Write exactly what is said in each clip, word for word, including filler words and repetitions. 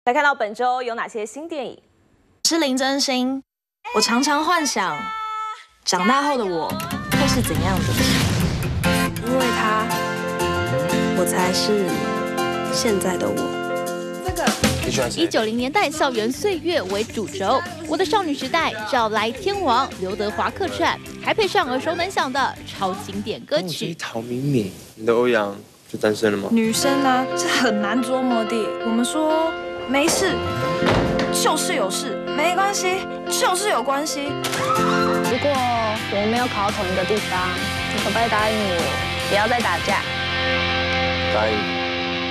来看到本周有哪些新电影？ 是林真心。我常常幻想，长大后的我会是怎样的？ 因为他，我才是现在的我。 这个。 以九零年代校园岁月为主轴，我的少女时代找来天王刘德华客串，还配上耳熟能详的超经典歌曲。 陶明敏，你的欧阳就单身了吗？ 女生呢是很难捉摸的。我们说没事，就是有事；没关系，就是有关系。 如果我们没有考到同一个地方，你可不可以答应我，不要再打架？ 答应。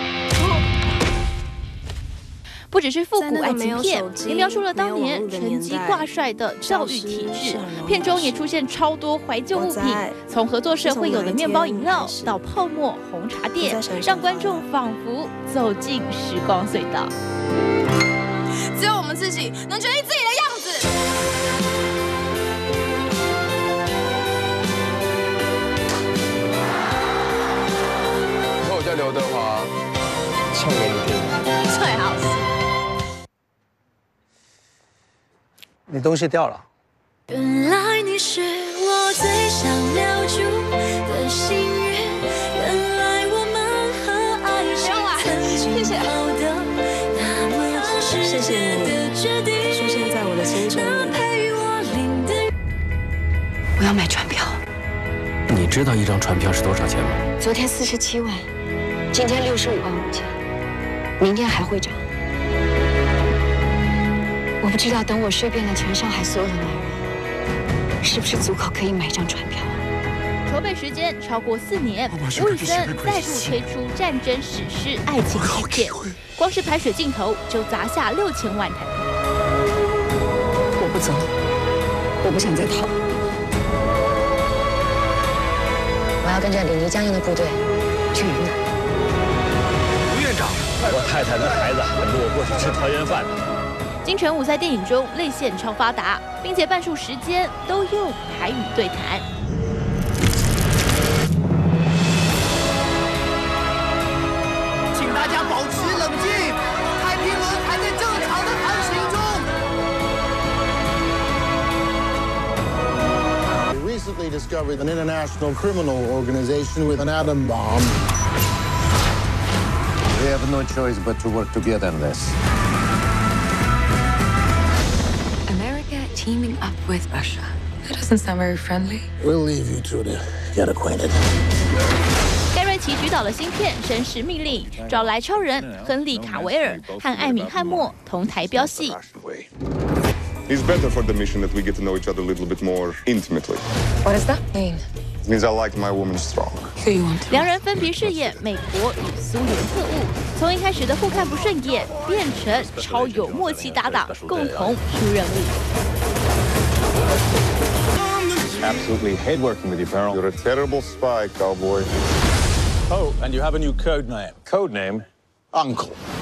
不只是复古爱情片，也描述了当年成绩挂帅的教育体制。片中也出现超多怀旧物品，从合作社会有的面包饮料到泡沫红茶店，让观众仿佛走进时光隧道。 只有我们自己能决定自己的样子。 以后我叫刘德华，唱给你听。 最好是。 你东西掉了。 原来你是我最想留住的幸运，原来我们和爱情曾经好的那么真实的决定， 出现在我的心中。 我要买船票。 你知道一张船票是多少钱吗？ 昨天四十七万，今天六十五万五千，明天还会涨。 我不知道，等我睡遍了全上海所有的男人，是不是足够可以买张船票？ 筹备时间超过四年，吴宇森再度推出战争史诗爱情喜片，光是排水镜头就砸下六千万台币。 我不走，我不想再逃，我要跟着李黎江洋的部队去云南。 吴院长，我太太跟孩子喊着我过去吃团圆饭。 金城武在电影中泪腺超发达，并且半数时间都用台语对谈。 请大家保持冷静，太平轮还在正常的航行中。 We recently discovered an international criminal organization with an atom bomb. We have no choice but to work together on this. Teaming up with Russia. That doesn't sound very friendly. We'll leave you two to get acquainted. 盖瑞奇执导的新片《绅士命令》，找来超人亨利·卡维尔和艾米·汉默同台飙戏。 It's better for the mission that we get to know each other a little bit more intimately. What does that mean? It means I like my woman strong. Who you want? 两人分别饰演美国与苏联特务，从一开始的互看不顺眼，变成超有默契搭档，共同出任务。 Absolutely hate working with you, Farrell. You're a terrible spy, cowboy. Oh, and you have a new code name. Code name? Uncle.